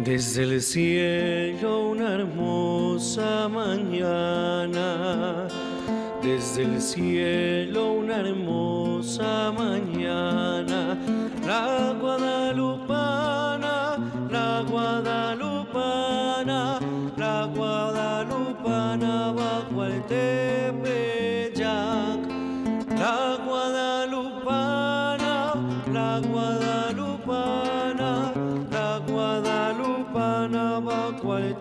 Desde el cielo una hermosa mañana, desde el cielo una hermosa mañana, la guadalupana, la guadalupana, la guadalupana bajo el Tepeyac, la guadalupana, la guadalupana, la guadalupana bajo el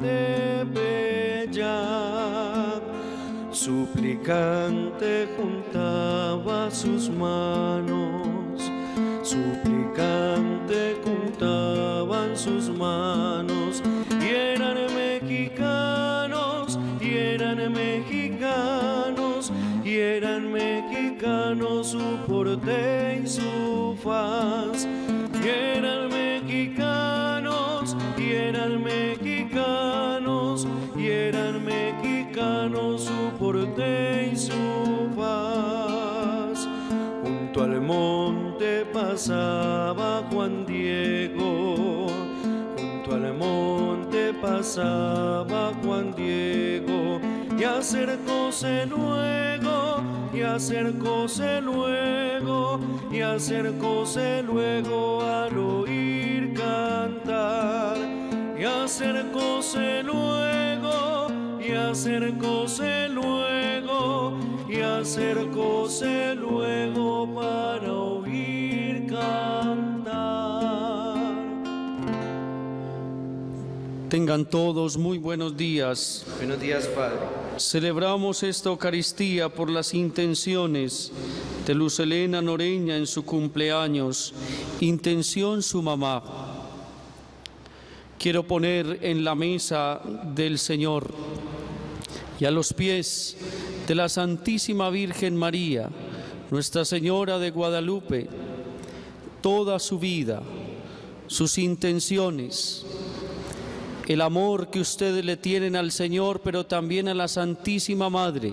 Tepeyac. Suplicante juntaba sus manos, suplicante juntaban sus manos, y eran mexicanos, y eran mexicanos, y eran mexicanos su porte y su faz, y eran mexicanos, y eran mexicanos, y eran mexicanos su porte y su paz. Junto al monte pasaba Juan Diego, junto al monte pasaba Juan Diego, y acercóse luego, y acercóse luego, y acercóse luego al oír cantar, y acercóse luego, y acercóse luego, y acercóse luego para oír cantar. Tengan todos muy buenos días. Buenos días, Padre. Celebramos esta Eucaristía por las intenciones de Luz Helena Noreña en su cumpleaños, intención su mamá. Quiero poner en la mesa del Señor y a los pies de la Santísima Virgen María, Nuestra Señora de Guadalupe, toda su vida, sus intenciones, el amor que ustedes le tienen al Señor, pero también a la Santísima Madre.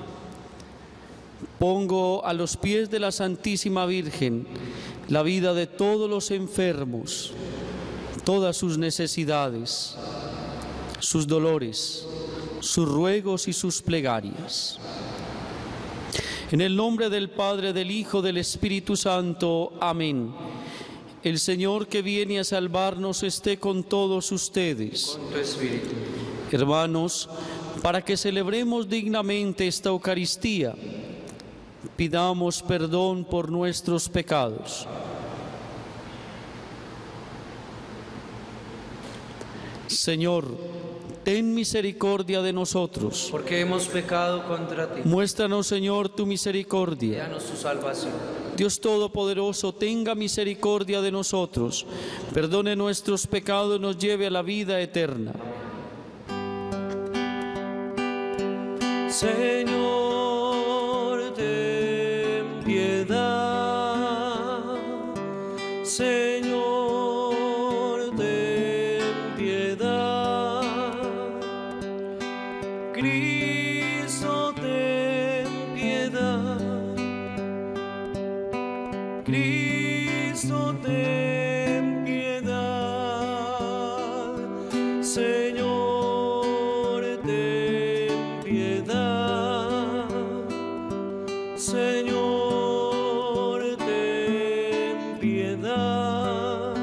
Pongo a los pies de la Santísima Virgen la vida de todos los enfermos, todas sus necesidades, sus dolores, sus ruegos y sus plegarias. En el nombre del Padre, del Hijo, del Espíritu Santo. Amén. El Señor que viene a salvarnos esté con todos ustedes. Con tu espíritu. Hermanos, para que celebremos dignamente esta Eucaristía, pidamos perdón por nuestros pecados. Señor, ten misericordia de nosotros. Porque hemos pecado contra ti. Muéstranos, Señor, tu misericordia. Danos tu salvación. Dios Todopoderoso, tenga misericordia de nosotros, perdone nuestros pecados y nos lleve a la vida eterna. Señor, ten piedad. Señor, ten piedad. Cristo, ten piedad. Cristo, ten piedad. Señor, ten piedad. Señor, ten piedad.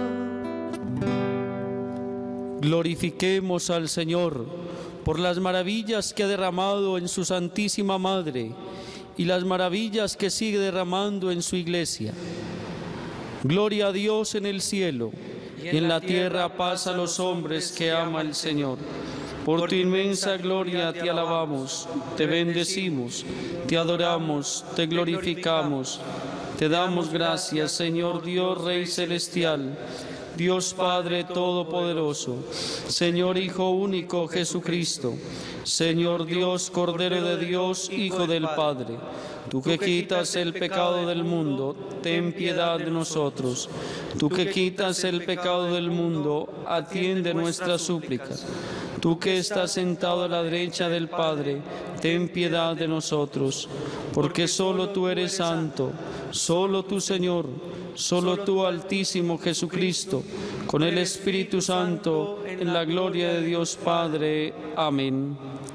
Glorifiquemos al Señor por las maravillas que ha derramado en su Santísima Madre y las maravillas que sigue derramando en su Iglesia. Gloria a Dios en el cielo, y en la tierra paz a los hombres que ama el Señor. Por tu inmensa gloria te alabamos, te bendecimos, te adoramos, te glorificamos. Te damos gracias, Señor Dios, Rey Celestial, Dios Padre Todopoderoso, Señor Hijo único Jesucristo, Señor Dios, Cordero de Dios, Hijo del Padre. Tú que quitas el pecado del mundo, ten piedad de nosotros. Tú que quitas el pecado del mundo, atiende nuestra súplica. Tú que estás sentado a la derecha del Padre, ten piedad de nosotros. Porque solo tú eres santo, solo tú, Señor, solo tú, Altísimo Jesucristo, con el Espíritu Santo, en la gloria de Dios Padre. Amén.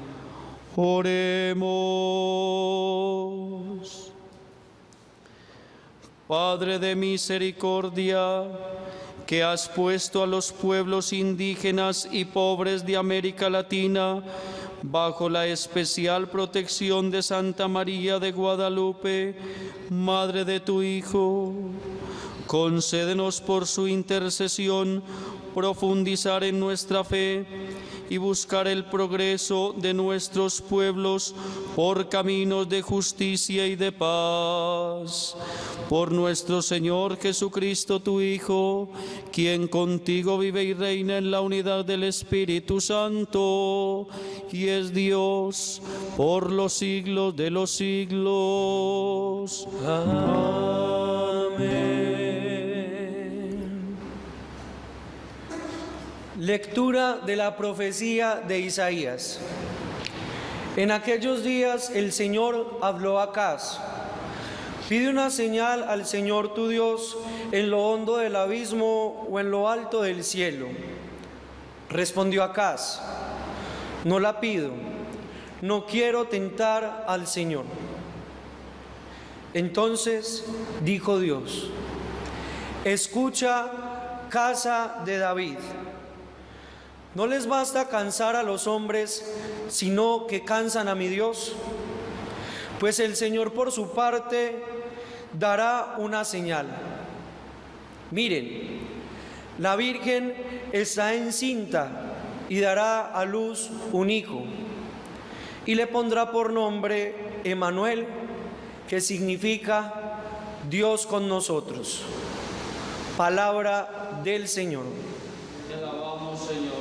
Oremos. Padre de misericordia, que has puesto a los pueblos indígenas y pobres de América Latina bajo la especial protección de Santa María de Guadalupe, Madre de tu Hijo, concédenos por su intercesión profundizar en nuestra fe y buscar el progreso de nuestros pueblos por caminos de justicia y de paz. Por nuestro Señor Jesucristo, tu Hijo, quien contigo vive y reina en la unidad del Espíritu Santo, y es Dios por los siglos de los siglos. Amén. Lectura de la profecía de Isaías. En aquellos días el Señor habló a Acaz: pide una señal al Señor tu Dios en lo hondo del abismo o en lo alto del cielo. Respondió Acaz: no la pido, no quiero tentar al Señor. Entonces dijo Dios: escucha, casa de David. ¿No les basta cansar a los hombres, sino que cansan a mi Dios? Pues el Señor por su parte dará una señal. Miren, la Virgen está encinta y dará a luz un hijo, y le pondrá por nombre Emmanuel, que significa Dios con nosotros. Palabra del Señor. Te alabamos, Señor.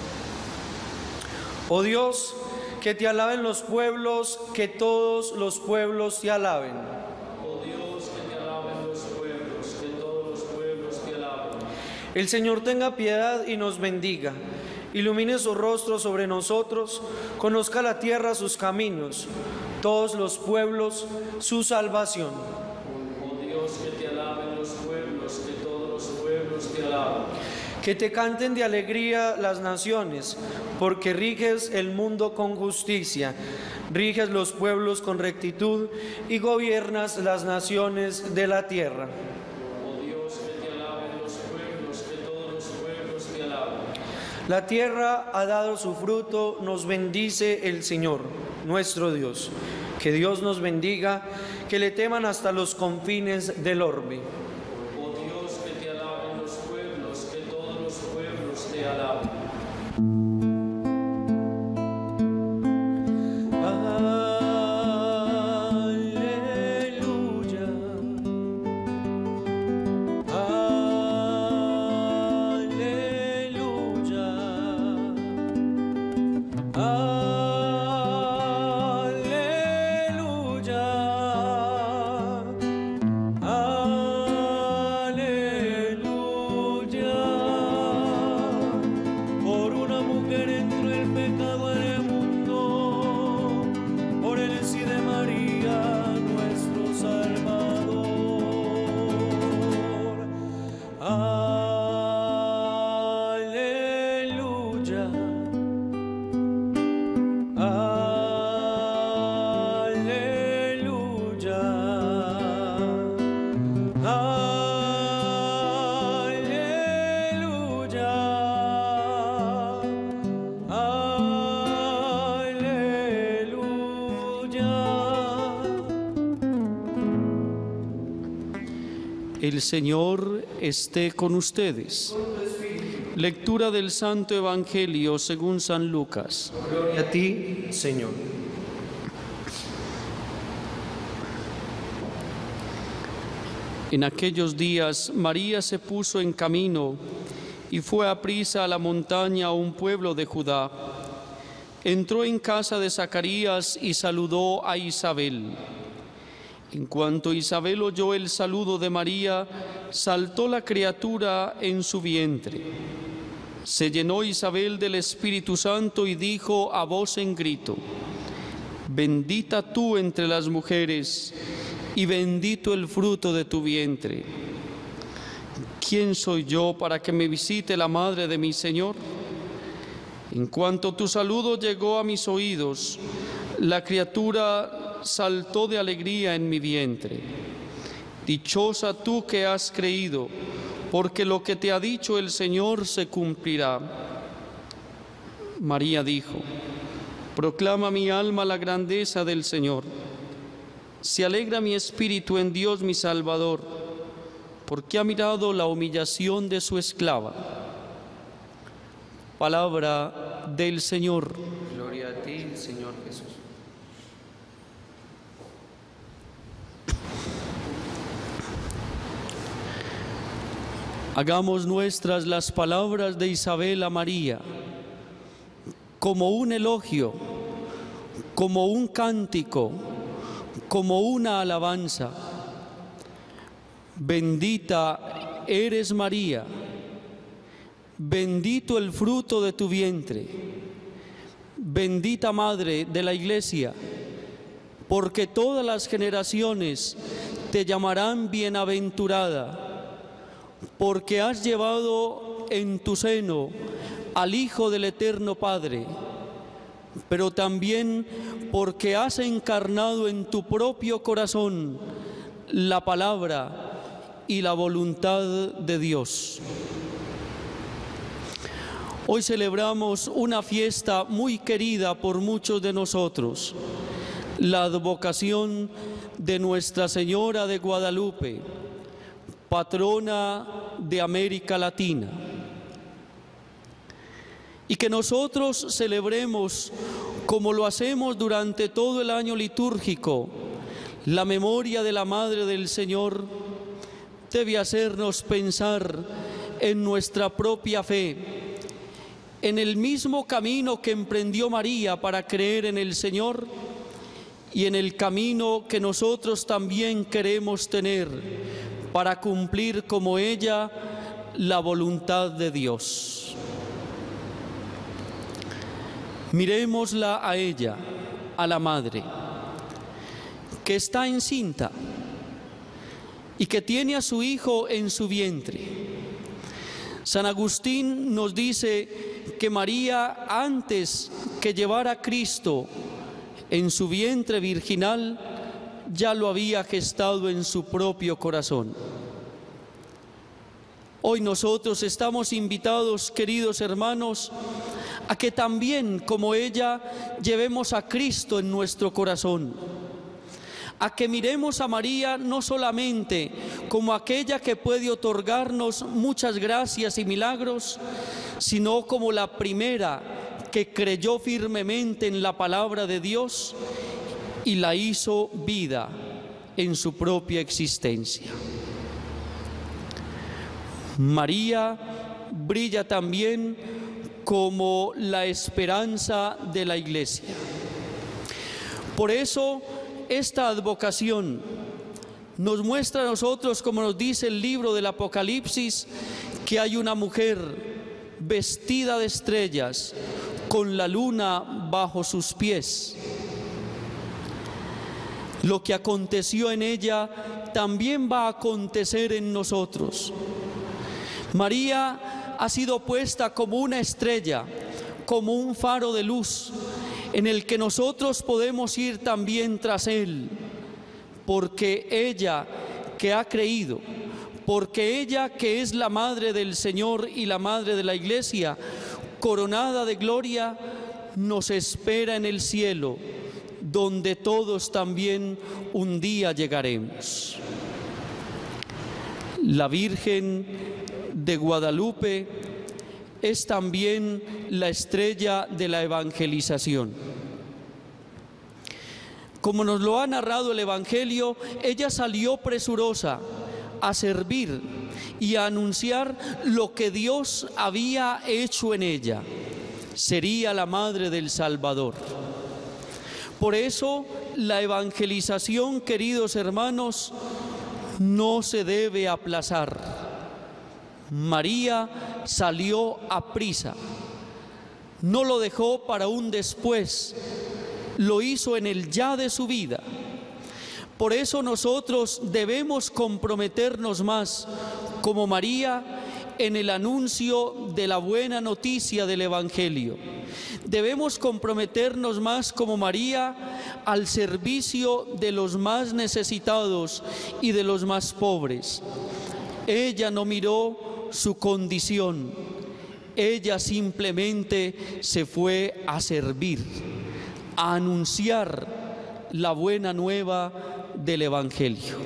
Oh Dios, que te alaben los pueblos, que todos los pueblos te alaben. Oh Dios, que te alaben los pueblos, que todos los pueblos te alaben. El Señor tenga piedad y nos bendiga. Ilumine su rostro sobre nosotros, conozca la tierra sus caminos, todos los pueblos su salvación. Oh Dios, que te alaben los pueblos, que todos los pueblos te alaben. Que te canten de alegría las naciones, porque riges el mundo con justicia, riges los pueblos con rectitud y gobiernas las naciones de la tierra. Oh Dios, que te alaben los pueblos, que todos los pueblos te alaben. La tierra ha dado su fruto, nos bendice el Señor, nuestro Dios. Que Dios nos bendiga, que le teman hasta los confines del orbe. Oh Dios, que te alaben los pueblos, que todos los pueblos te alaben. Aleluya. El Señor esté con ustedes. Lectura del Santo Evangelio según San Lucas. Gloria a ti, Señor. En aquellos días María se puso en camino y fue aprisa a la montaña a un pueblo de Judá. Entró en casa de Zacarías y saludó a Isabel. En cuanto Isabel oyó el saludo de María, saltó la criatura en su vientre. Se llenó Isabel del Espíritu Santo y dijo a voz en grito: Bendita tú entre las mujeres, y bendito el fruto de tu vientre. ¿quién soy yo para que me visite la madre de mi Señor? En cuanto tu saludo llegó a mis oídos, la criatura saltó de alegría en mi vientre. Dichosa tú que has creído, porque lo que te ha dicho el Señor se cumplirá. María dijo: proclama mi alma la grandeza del Señor. Se alegra mi espíritu en Dios mi Salvador, porque ha mirado la humillación de su esclava. Palabra del Señor. Gloria a ti, Señor Jesús. Hagamos nuestras las palabras de Isabel a María, como un elogio, como un cántico, como una alabanza. Bendita eres María, bendito el fruto de tu vientre, bendita Madre de la Iglesia, porque todas las generaciones te llamarán bienaventurada, porque has llevado en tu seno al Hijo del Eterno Padre, pero también porque has encarnado en tu propio corazón la palabra y la voluntad de Dios. Hoy celebramos una fiesta muy querida por muchos de nosotros, la advocación de Nuestra Señora de Guadalupe, patrona de América Latina. Y que nosotros celebremos, como lo hacemos durante todo el año litúrgico, la memoria de la Madre del Señor, debe hacernos pensar en nuestra propia fe, en el mismo camino que emprendió María para creer en el Señor y en el camino que nosotros también queremos tener para cumplir como ella la voluntad de Dios. Mirémosla a ella, a la Madre, que está encinta y que tiene a su Hijo en su vientre. San Agustín nos dice que María, antes que llevar a Cristo en su vientre virginal, ya lo había gestado en su propio corazón. Hoy nosotros estamos invitados, queridos hermanos, a que también, como ella, llevemos a Cristo en nuestro corazón, a que miremos a María no solamente como aquella que puede otorgarnos muchas gracias y milagros, sino como la primera que creyó firmemente en la palabra de Dios y la hizo vida en su propia existencia. María brilla también como la esperanza de la Iglesia. Por eso, esta advocación nos muestra a nosotros, como nos dice el libro del Apocalipsis, que hay una mujer vestida de estrellas, con la luna bajo sus pies. Lo que aconteció en ella también va a acontecer en nosotros. María ha sido puesta como una estrella, como un faro de luz, en el que nosotros podemos ir también tras él, porque ella que ha creído, porque ella que es la Madre del Señor y la Madre de la Iglesia, coronada de gloria, nos espera en el cielo, donde todos también un día llegaremos. La Virgen de Guadalupe es también la estrella de la evangelización. Como nos lo ha narrado el Evangelio, ella salió presurosa a servir y a anunciar lo que Dios había hecho en ella. Sería la Madre del Salvador. Por eso, la evangelización, queridos hermanos, no se debe aplazar. María salió aprisa, no lo dejó para un después, lo hizo en el ya de su vida. Por eso nosotros debemos comprometernos más como María, en el anuncio de la buena noticia del Evangelio. Debemos comprometernos más como María al servicio de los más necesitados y de los más pobres. Ella no miró su condición, ella simplemente se fue a servir, a anunciar la buena nueva del Evangelio.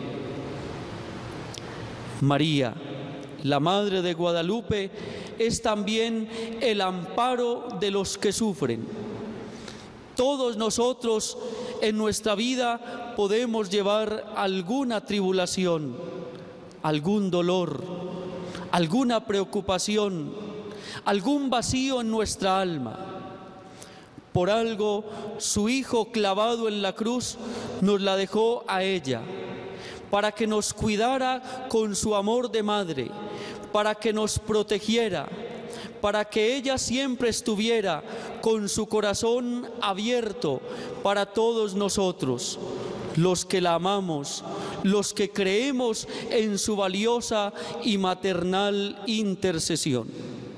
María, la Madre de Guadalupe, es también el amparo de los que sufren. Todos nosotros en nuestra vida podemos llevar alguna tribulación, algún dolor, alguna preocupación, algún vacío en nuestra alma. Por algo, su Hijo clavado en la cruz nos la dejó a ella, para que nos cuidara con su amor de madre, para que nos protegiera, para que ella siempre estuviera con su corazón abierto para todos nosotros, los que la amamos, los que creemos en su valiosa y maternal intercesión.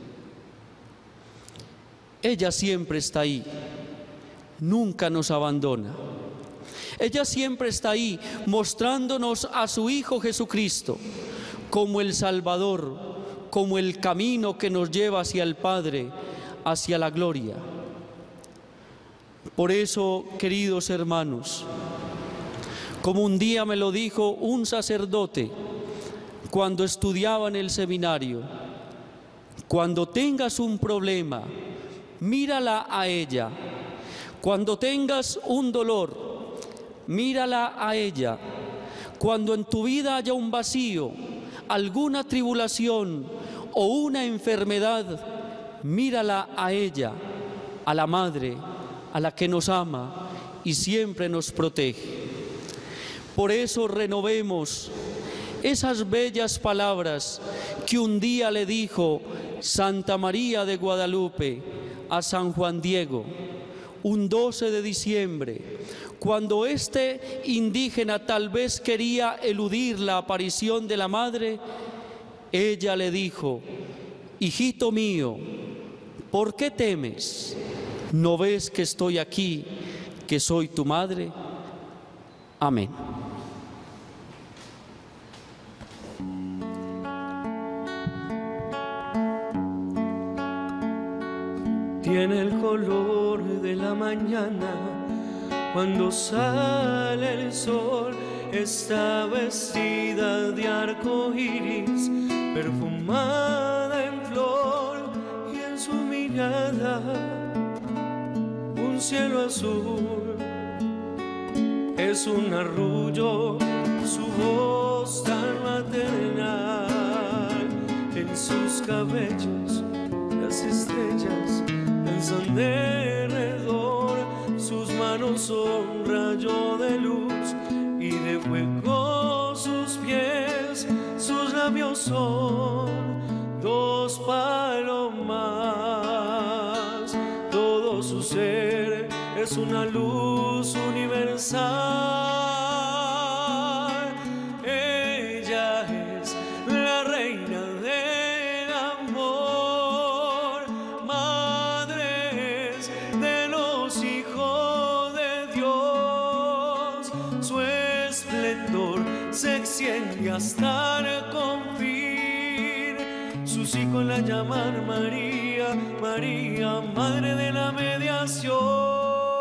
Ella siempre está ahí, nunca nos abandona. Ella siempre está ahí mostrándonos a su Hijo Jesucristo como el Salvador, como el camino que nos lleva hacia el Padre, hacia la gloria. Por eso, queridos hermanos, como un día me lo dijo un sacerdote cuando estudiaba en el seminario, cuando tengas un problema, mírala a ella. Cuando tengas un dolor, mírala a ella. Cuando en tu vida haya un vacío, alguna tribulación o una enfermedad, mírala a ella, a la Madre, a la que nos ama y siempre nos protege. Por eso renovemos esas bellas palabras que un día le dijo Santa María de Guadalupe a San Juan Diego, un 12 de diciembre, cuando este indígena tal vez quería eludir la aparición de la Madre. Ella le dijo: hijito mío, ¿por qué temes? ¿No ves que estoy aquí, que soy tu madre? Amén. Tiene el color de la mañana cuando sale el sol, está vestida de arco iris, perfumada en flor, y en su mirada un cielo azul. Es un arrullo, su voz tan maternal, en sus cabellos las estrellas danzan derredor, sus manos son rayo de luz y de fuego sus pies, sus labios son dos palomas, todo su ser es una luz universal. Ella es la reina del amor, madre de los hijos de Dios. Su esplendor se extiende hasta el confín. Sus hijos la llaman María, María, madre de la mediación.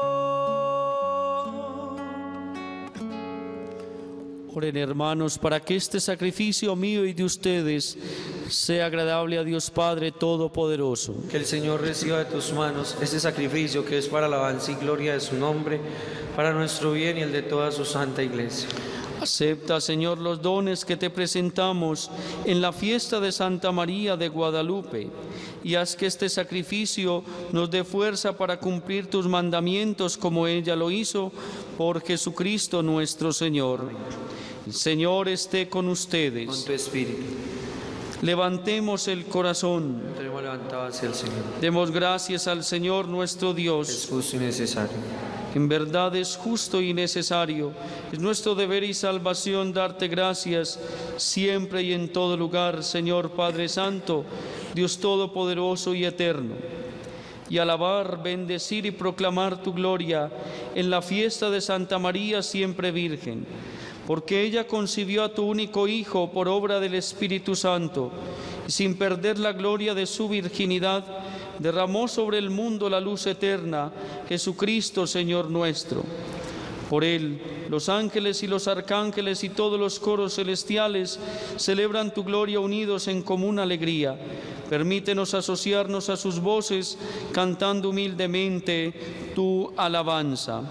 Oren, hermanos, para que este sacrificio mío y de ustedes sea agradable a Dios Padre Todopoderoso. Que el Señor reciba de tus manos este sacrificio que es para alabanza y gloria de su nombre, para nuestro bien y el de toda su santa Iglesia. Acepta, Señor, los dones que te presentamos en la fiesta de Santa María de Guadalupe y haz que este sacrificio nos dé fuerza para cumplir tus mandamientos como ella lo hizo, por Jesucristo nuestro Señor. El Señor esté con ustedes. Con tu espíritu. Levantemos el corazón. Tenemos levantado hacia el Señor. Demos gracias al Señor nuestro Dios. Es justo y necesario. En verdad es justo y necesario, es nuestro deber y salvación darte gracias siempre y en todo lugar, Señor Padre Santo, Dios Todopoderoso y Eterno, y alabar, bendecir y proclamar tu gloria en la fiesta de Santa María siempre Virgen, porque ella concibió a tu único Hijo por obra del Espíritu Santo, y sin perder la gloria de su virginidad, derramó sobre el mundo la luz eterna, Jesucristo, Señor nuestro. Por Él, los ángeles y los arcángeles y todos los coros celestiales celebran tu gloria unidos en común alegría. Permítenos asociarnos a sus voces, cantando humildemente tu alabanza.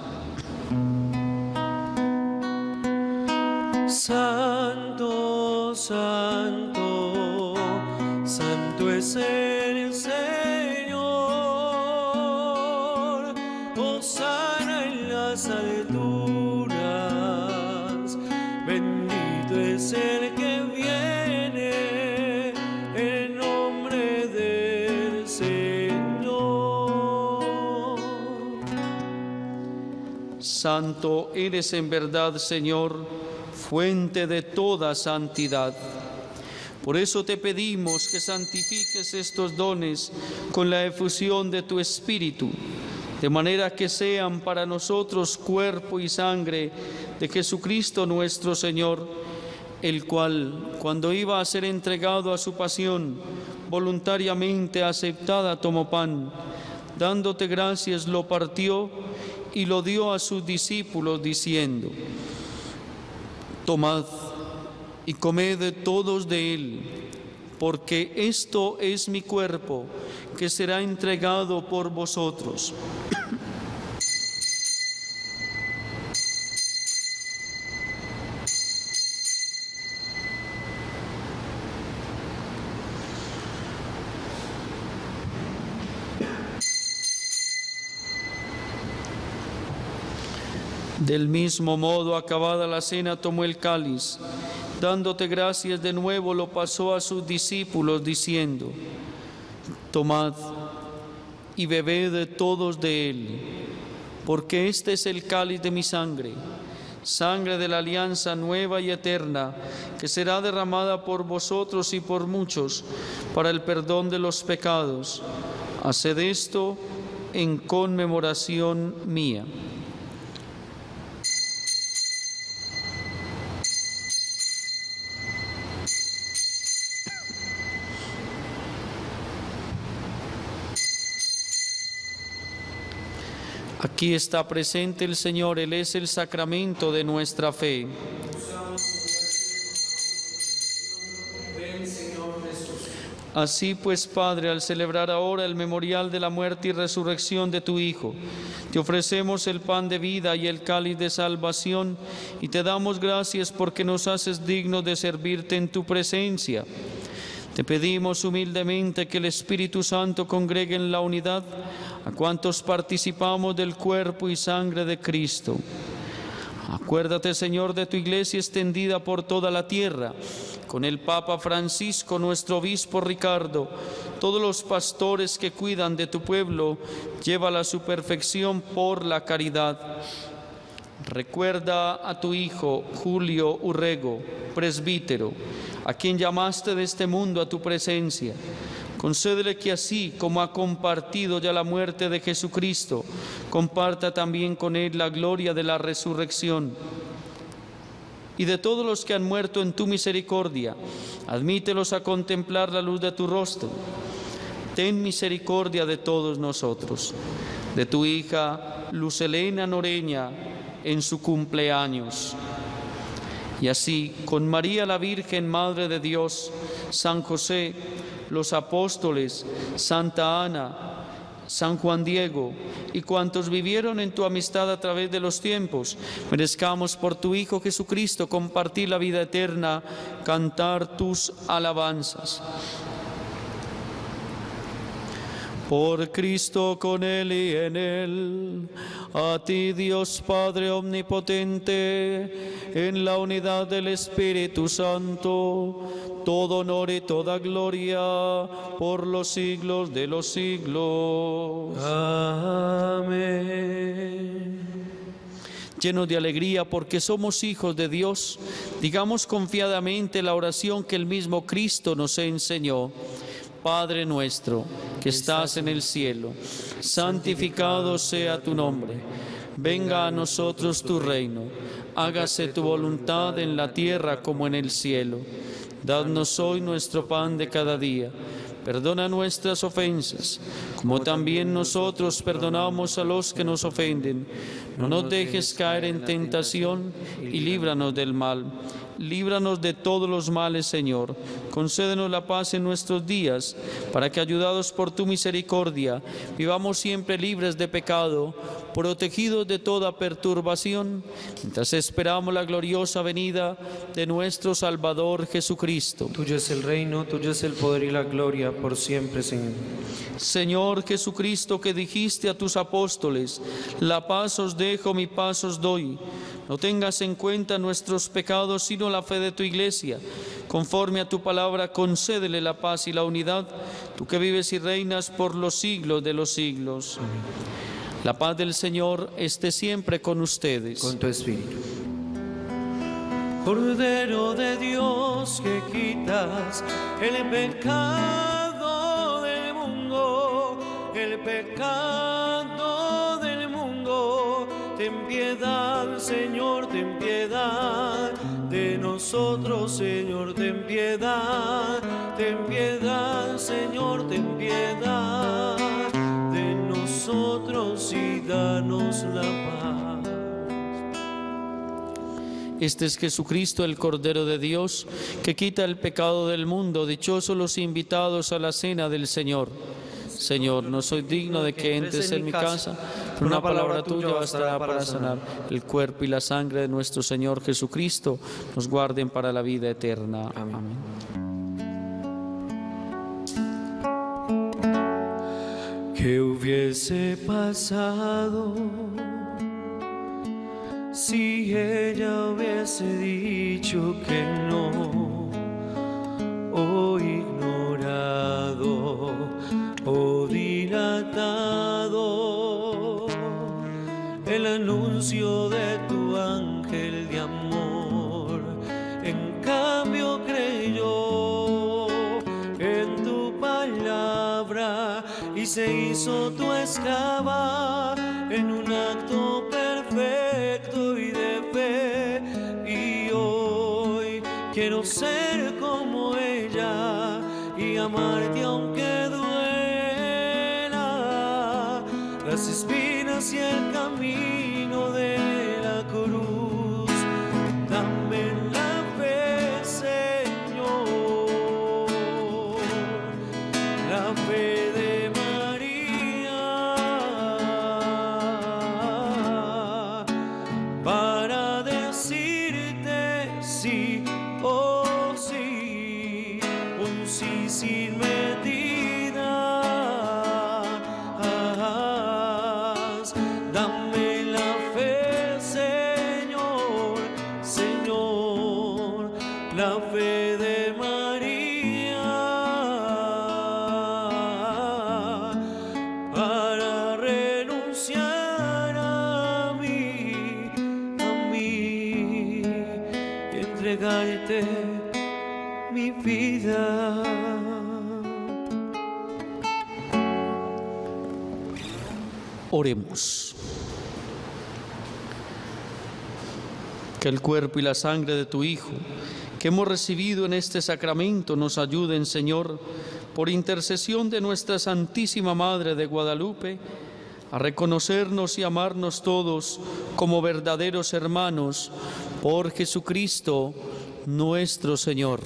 Santo, santo, santo es el Señor, hosana en las alturas, bendito es el que viene en nombre del Señor. Santo eres en verdad, Señor, fuente de toda santidad. Por eso te pedimos que santifiques estos dones con la efusión de tu Espíritu, de manera que sean para nosotros cuerpo y sangre de Jesucristo nuestro Señor, el cual, cuando iba a ser entregado a su pasión, voluntariamente aceptada tomó pan, dándote gracias lo partió y lo dio a sus discípulos diciendo: tomad y comed todos de él, porque esto es mi cuerpo, que será entregado por vosotros. Del mismo modo, acabada la cena, tomó el cáliz, dándote gracias de nuevo, lo pasó a sus discípulos, diciendo: tomad y bebed todos de él, porque este es el cáliz de mi sangre, sangre de la alianza nueva y eterna, que será derramada por vosotros y por muchos para el perdón de los pecados. Haced esto en conmemoración mía. Aquí está presente el Señor, Él es el sacramento de nuestra fe. Así pues, Padre, al celebrar ahora el memorial de la muerte y resurrección de tu Hijo, te ofrecemos el pan de vida y el cáliz de salvación, y te damos gracias porque nos haces dignos de servirte en tu presencia. Te pedimos humildemente que el Espíritu Santo congregue en la unidad a cuantos participamos del cuerpo y sangre de Cristo. Acuérdate, Señor, de tu iglesia extendida por toda la tierra, con el Papa Francisco, nuestro obispo Ricardo, todos los pastores que cuidan de tu pueblo, llévala a su perfección por la caridad. Recuerda a tu hijo Julio Urrego, presbítero, a quien llamaste de este mundo a tu presencia. Concédele que así como ha compartido ya la muerte de Jesucristo, comparta también con él la gloria de la resurrección. Y de todos los que han muerto en tu misericordia, admítelos a contemplar la luz de tu rostro. Ten misericordia de todos nosotros, de tu hija Luz Helena Noreña en su cumpleaños. Y así, con María la Virgen, Madre de Dios, San José, los apóstoles, Santa Ana, San Juan Diego y cuantos vivieron en tu amistad a través de los tiempos, merezcamos por tu Hijo Jesucristo compartir la vida eterna, cantar tus alabanzas. Por Cristo, con Él y en Él, a ti Dios Padre Omnipotente, en la unidad del Espíritu Santo, todo honor y toda gloria por los siglos de los siglos. Amén. Llenos de alegría porque somos hijos de Dios, digamos confiadamente la oración que el mismo Cristo nos enseñó. Padre nuestro, que estás en el cielo, santificado sea tu nombre. Venga a nosotros tu reino. Hágase tu voluntad en la tierra como en el cielo. Danos hoy nuestro pan de cada día. Perdona nuestras ofensas, como también nosotros perdonamos a los que nos ofenden. No nos dejes caer en tentación y líbranos del mal. Líbranos de todos los males, Señor. Concédenos la paz en nuestros días, para que, ayudados por tu misericordia, vivamos siempre libres de pecado, protegidos de toda perturbación, mientras esperamos la gloriosa venida de nuestro Salvador Jesucristo. Tuyo es el reino, tuyo es el poder y la gloria, por siempre, Señor. Señor Jesucristo, que dijiste a tus apóstoles: la paz os dejo, mi paz os doy. No tengas en cuenta nuestros pecados, sino la fe de tu Iglesia. Conforme a tu palabra, concédele la paz y la unidad, tú que vives y reinas por los siglos de los siglos. Amén. La paz del Señor esté siempre con ustedes. Con tu espíritu. Cordero de Dios, que quitas el pecado del mundo, el pecado del mundo. Ten piedad, Señor, ten piedad de nosotros, Señor, ten piedad, Señor, ten piedad de nosotros y danos la paz. Este es Jesucristo, el Cordero de Dios, que quita el pecado del mundo. Dichosos los invitados a la cena del Señor. Señor, no soy digno de que entres en mi casa, pero una palabra tuya bastará para sanar. El cuerpo y la sangre de nuestro Señor Jesucristo nos guarden para la vida eterna. Amén. ¿Qué hubiese pasado si ella hubiese dicho que no, o ignorado, o dilatado el anuncio de tu ángel de amor? En cambio creyó en tu palabra y se hizo tu esclava en un acto perfecto y de fe. Y hoy quiero ser como ella y amarte aunque duela las espinas y el camino de la cruz. Dame la fe, Señor, la fe de María, para decirte sí o sí, un sí sin medidas. Dame la fe, Señor, Señor, la fe de María, para renunciar a mí, y entregarte mi vida. Oremos. Que el cuerpo y la sangre de tu Hijo, que hemos recibido en este sacramento, nos ayuden, Señor, por intercesión de nuestra Santísima Madre de Guadalupe, a reconocernos y amarnos todos como verdaderos hermanos, por Jesucristo nuestro Señor.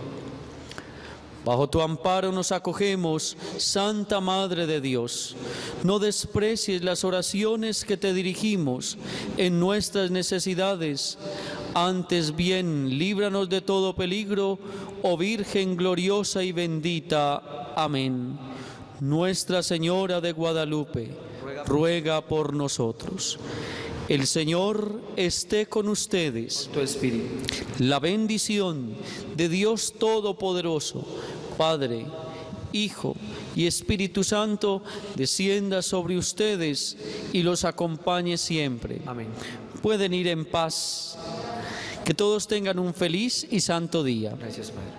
Bajo tu amparo nos acogemos, Santa Madre de Dios. No desprecies las oraciones que te dirigimos en nuestras necesidades. Antes bien, líbranos de todo peligro, oh Virgen gloriosa y bendita. Amén. Nuestra Señora de Guadalupe, ruega por nosotros. El Señor esté con ustedes. Tu espíritu. La bendición de Dios Todopoderoso, Padre, Hijo y Espíritu Santo, descienda sobre ustedes y los acompañe siempre. Amén. Pueden ir en paz. Que todos tengan un feliz y santo día. Gracias, Padre.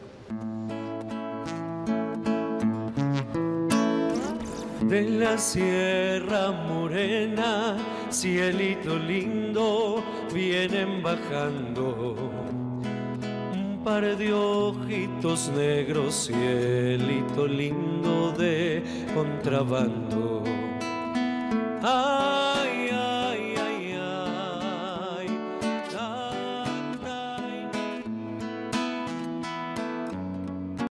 De la Sierra Morena, cielito lindo, vienen bajando un par de ojitos negros, cielito lindo de contrabando.